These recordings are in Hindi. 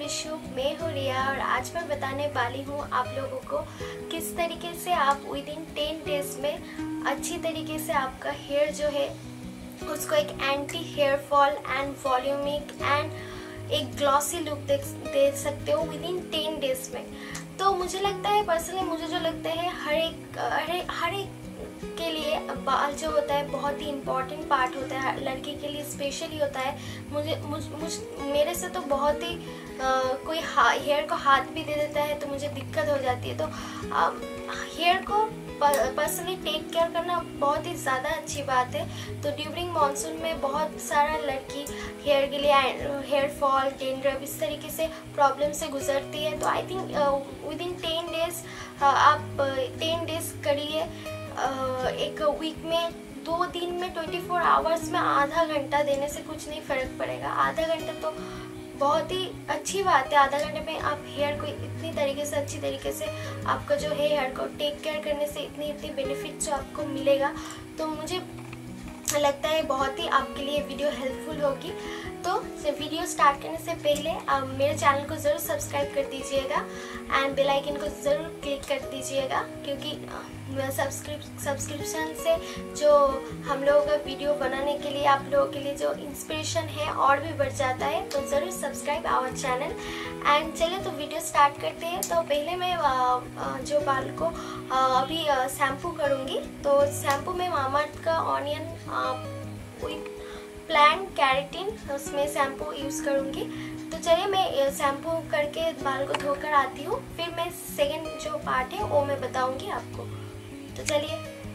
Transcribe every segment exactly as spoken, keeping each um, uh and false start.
शुभ, मैं हूँ रिया और आज मैं बताने वाली हूँ आप लोगों को किस तरीके से आप विद इन टेन डेज में अच्छी तरीके से आपका हेयर जो है उसको एक anti hair fall and volumic and एक ग्लॉसी लुक दे, दे सकते हो विद इन टेन डेज में। तो मुझे लगता है पर्सनली मुझे जो लगता है हर एक हर एक हर एक के लिए बाल जो होता है बहुत ही इम्पॉर्टेंट पार्ट होता है, लड़की के लिए स्पेशली होता है। मुझे मुझ, मुझ मेरे से तो बहुत ही आ, कोई हेयर को हाथ भी दे देता है तो मुझे दिक्कत हो जाती है। तो हेयर को पर्सनली टेक केयर करना बहुत ही ज़्यादा अच्छी बात है। तो ड्यूरिंग मानसून में बहुत सारा लड़की हेयर के लिए हेयर फॉल, डेंड्रफ इस तरीके से प्रॉब्लम से गुजरती है। तो I think within ten days आप टेन डेज करिए। एक वीक में दो दिन में ट्वेंटी फोर आवर्स में आधा घंटा देने से कुछ नहीं फ़र्क पड़ेगा। आधा घंटा तो बहुत ही अच्छी बात है। आधा घंटे में आप हेयर को इतनी तरीके से अच्छी तरीके से आपका जो है हेयर को टेक केयर करने से इतनी इतनी बेनिफिट जो आपको मिलेगा, तो मुझे लगता है बहुत ही आपके लिए वीडियो हेल्पफुल होगी। तो वीडियो स्टार्ट करने से पहले आप मेरे चैनल को ज़रूर सब्सक्राइब कर दीजिएगा एंड बेल आइकन को ज़रूर क्लिक कर दीजिएगा, क्योंकि सब्सक्रिप सब्सक्रिप्शन से जो हम लोगों का वीडियो बनाने के लिए आप लोगों के लिए जो इंस्पिरेशन है और भी बढ़ जाता है। तो ज़रूर सब्सक्राइब आवर चैनल एंड चलिए तो वीडियो स्टार्ट करते हैं। तो पहले मैं जो बाल को अभी शैम्पू करूँगी, तो शैम्पू में मामाअर्थ का ऑनियन विथ प्लांट कैरेटिन उसमें शैम्पू यूज़ करूँगी। तो चलिए मैं शैम्पू करके बाल को धोकर आती हूँ, फिर मैं सेकंड जो पार्ट है वो मैं बताऊँगी आपको। तो चलिए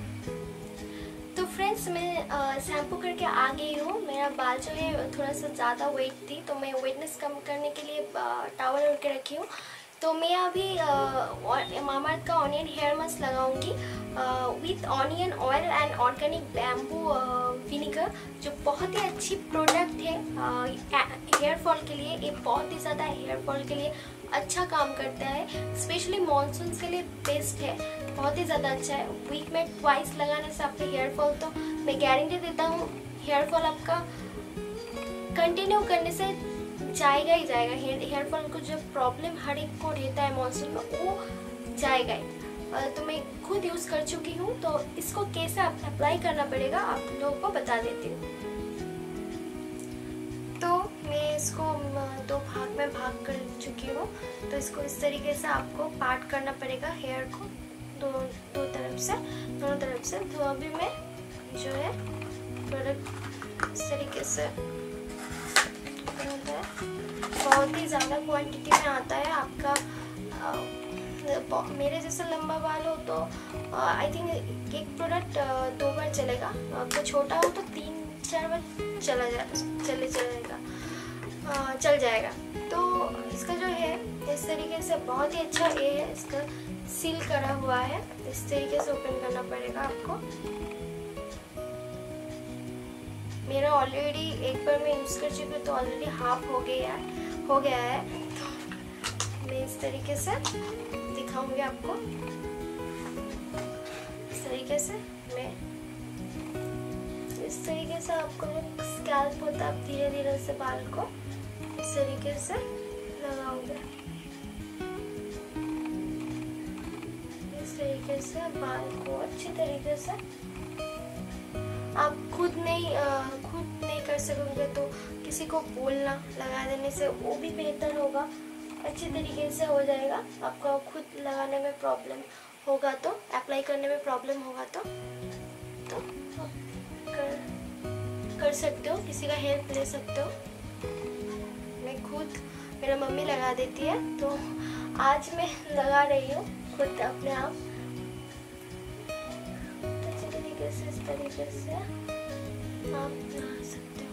तो फ्रेंड्स मैं शैम्पू करके आ गई हूँ। मेरा बाल जो है थोड़ा सा ज़्यादा वेट थी, तो मैं वेटनेस कम करने के लिए टॉवल ओढ़ के रखी हूँ। तो मैं अभी मामाअर्थ का ऑनियन हेयर मास्क लगाऊंगी with onion oil and organic bamboo vinegar, जो बहुत ही अच्छी प्रोडक्ट है हेयर फॉल के लिए। ये बहुत ही ज़्यादा हेयर फॉल के लिए अच्छा काम करता है, स्पेशली मॉनसून के लिए बेस्ट है, बहुत ही ज़्यादा अच्छा है। वीक में ट्वाइस लगाने से आपका हेयर फॉल, तो मैं गारंटी देता हूँ हेयर फॉल आपका कंटिन्यू करने से जाएगा ही जाएगा। हेयर हेयर फॉल को जो प्रॉब्लम हर एक को रहता है मॉनसून में वो जाएगा ही। तो मैं खुद यूज़ कर चुकी हूँ, तो इसको कैसे आप अप्लाई करना पड़ेगा आप लोगों को बता देती हूँ। तो मैं इसको दो भाग में भाग कर चुकी हूँ। तो इसको इस तरीके से आपको पार्ट करना पड़ेगा हेयर को दो दो तरफ से दोनों तरफ से। तो अभी मैं जो है प्रोडक्ट इस तरीके से बहुत ही ज़्यादा क्वांटिटी में आता है। आपका आ, मेरे जैसा लंबा बाल हो तो आई थिंक एक प्रोडक्ट दो बार चलेगा, आपका छोटा हो तो तीन चार बार चला जा चले चलेगा आ, चल जाएगा। तो इसका जो है इस तरीके से बहुत ही अच्छा ये है, इसका सील करा हुआ है, इस तरीके से ओपन करना पड़ेगा आपको। मेरा ऑलरेडी एक बार मैं यूज़ कर चुकी हूँ तो ऑलरेडी हाफ हो गया है हो गया है तो मैं इस तरीके से दिखाऊंगी आपको। इस तरीके से मैं इस तरीके से आपको स्कैल्प होता है, धीरे धीरे से बाल को इस तरीके से लगाऊंगी। इस तरीके से बाल को अच्छी तरीके से आप खुद नहीं खुद नहीं कर सकोगे तो किसी को बोलना लगा देने से वो भी बेहतर होगा, अच्छी तरीके से हो जाएगा। आपको खुद लगाने में प्रॉब्लम होगा तो अप्लाई करने में प्रॉब्लम होगा तो तो कर कर सकते हो, किसी का हेल्प ले सकते हो। मैं खुद मेरा मम्मी लगा देती है तो आज मैं लगा रही हूँ खुद अपने आप। इस तरीके से आप लगा सकते हो।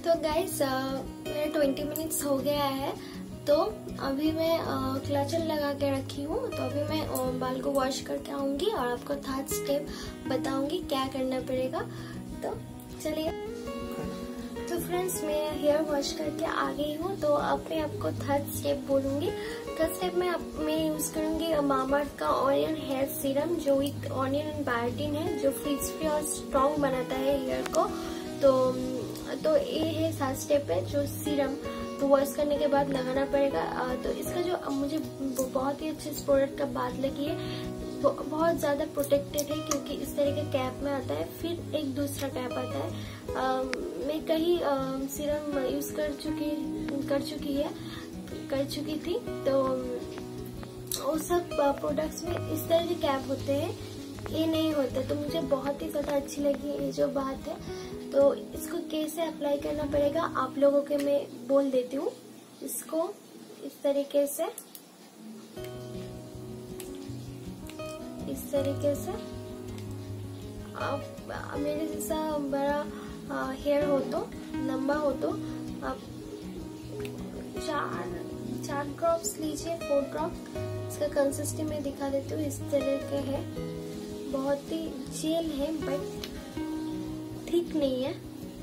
तो गाइस मेरा ट्वेंटी मिनट्स हो गया है, तो अभी मैं क्लचर लगा के रखी हूँ। तो अभी मैं बाल को वॉश करके आऊंगी और आपको थर्ड स्टेप बताऊंगी क्या करना पड़ेगा। तो चलिए। तो फ्रेंड्स मैं हेयर वॉश करके आ गई हूँ, तो अब मैं आपको थर्ड स्टेप बोलूंगी। थर्ड स्टेप में आप मैं यूज करूंगी मामाअर्थ का ऑनियन हेयर सीरम, जो विथ ऑनियन एंड बायोटिन है, जो फ्रीज फ्री और स्ट्रॉन्ग बनाता है हेयर को। तो तो ये है थर्ड स्टेप है, जो सीरम तो वॉश करने के बाद लगाना पड़ेगा। तो इसका जो मुझे बहुत ही अच्छी इस प्रोडक्ट का बात लगी है, बहुत ज्यादा प्रोटेक्टेड है, क्योंकि इस तरह के कैप में आता है, फिर एक दूसरा कैप आता है। आ, मैं कहीं सीरम यूज कर चुकी कर चुकी है कर चुकी थी, तो उस सब प्रोडक्ट्स में इस तरह के कैप होते हैं, ये नहीं होते। तो मुझे बहुत ही ज्यादा अच्छी लगी ये जो बात है। तो इसको कैसे अप्लाई करना पड़ेगा आप लोगों के मैं बोल देती हूँ। इसको इस तरीके से इस तरीके से आप मेरे जैसा बड़ा हेयर हो तो, लंबा हो तो आप चार चार ड्रॉप्स लीजिए, फोर ड्रॉप्स। इसका कंसिस्टेंसी मैं दिखा देती हूँ। इस तरह के है, बहुत ही जेल है बट ठीक नहीं है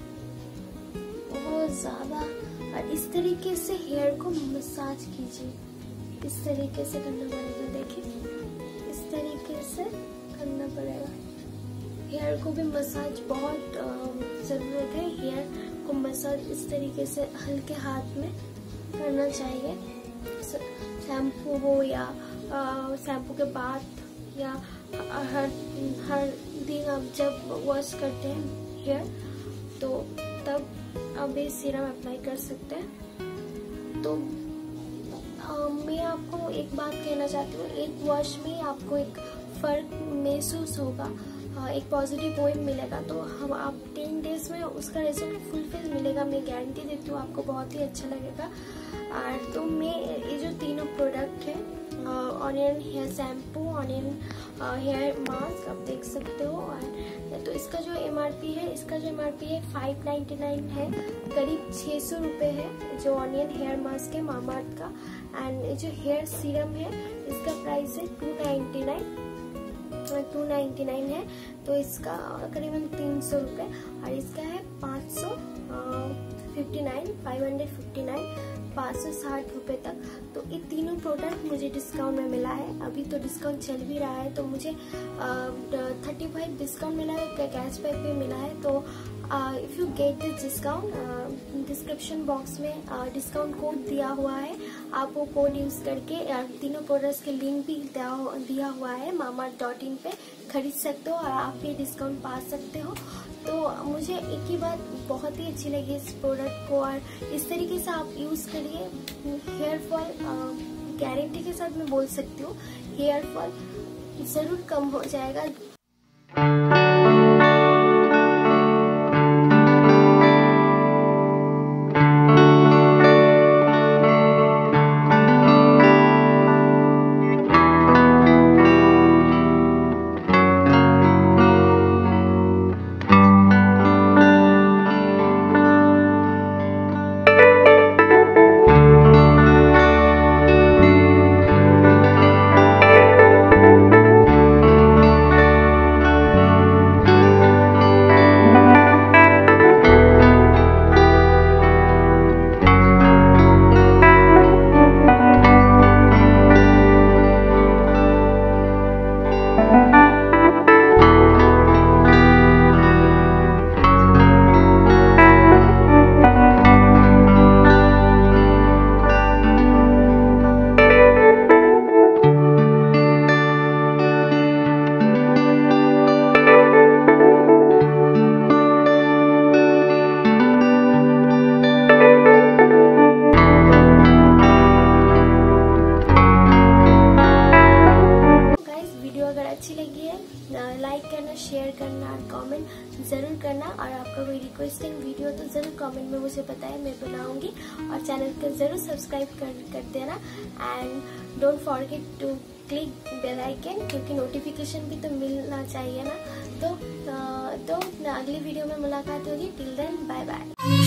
बहुत ज्यादा। और इस तरीके से हेयर को मसाज कीजिए, इस तरीके से करना पड़ेगा। देखिए इस तरीके से करना पड़ेगा। हेयर को भी मसाज बहुत जरूरत है। हेयर को मसाज इस तरीके से हल्के हाथ में करना चाहिए। शैम्पू हो या शैम्पू के बाद या हर हर दिन आप जब वॉश करते हैं हेयर, तो तब आप ये सीरम अप्लाई कर सकते हैं। तो आ, मैं आपको एक बात कहना चाहती हूँ, एक वॉश में आपको एक फर्क महसूस होगा, आ, एक पॉजिटिव पॉइंट मिलेगा। तो हम आप टेन डेज में उसका रिजल्ट फुलफिल मिलेगा, मैं गारंटी देती हूँ, आपको बहुत ही अच्छा लगेगा। और तो मैं ये जो तीनों प्रोडक्ट है, onion hair shampoo, onion hair mask, आप देख सकते हो। और तो इसका जो एमआरपी है इसका जो एमआरपी है फाइव नाइन्टी नाइन है, करीब छः सौ रुपये है जो ऑनियन हेयर मास्क है मामाअर्थ का। एंड जो हेयर सीरम है इसका प्राइस है two ninety nine two ninety nine है, तो इसका करीबन तीन सौ रुपये। और इसका है पाँच सौ fifty nine five hundred fifty nine पाँच सौ साठ रुपये तक। तो ये तीनों प्रोडक्ट मुझे डिस्काउंट में मिला है। अभी तो डिस्काउंट चल भी रहा है, तो मुझे थर्टी फाइव डिस्काउंट मिला है, कैशबैक भी मिला है। तो if you get this discount, description box में डिस्काउंट कोड दिया हुआ है, आप वो कोड यूज़ करके uh, तीनों प्रोडक्ट्स के लिंक भी दिया हुआ है मामाअर्थ डॉट इन पे खरीद सकते हो और आप भी डिस्काउंट पा सकते हो। तो मुझे एक ही बात बहुत ही अच्छी लगी इस प्रोडक्ट को, और इस तरीके से आप यूज़ करिए। हेयर फॉल गारंटी के साथ मैं बोल सकती हूँ, हेयर फॉल ज़रूर कम हो जाएगा। लाइक करना, शेयर करना और कमेंट ज़रूर करना। और आपका कोई रिक्वेस्टिंग वीडियो तो ज़रूर कमेंट में मुझे बताएं, मैं बनाऊंगी। और चैनल को ज़रूर सब्सक्राइब कर कर देना and don't forget to click bell icon, क्योंकि नोटिफिकेशन भी तो मिलना चाहिए ना। तो तो अगली वीडियो में मुलाकात होगी। Till then bye bye.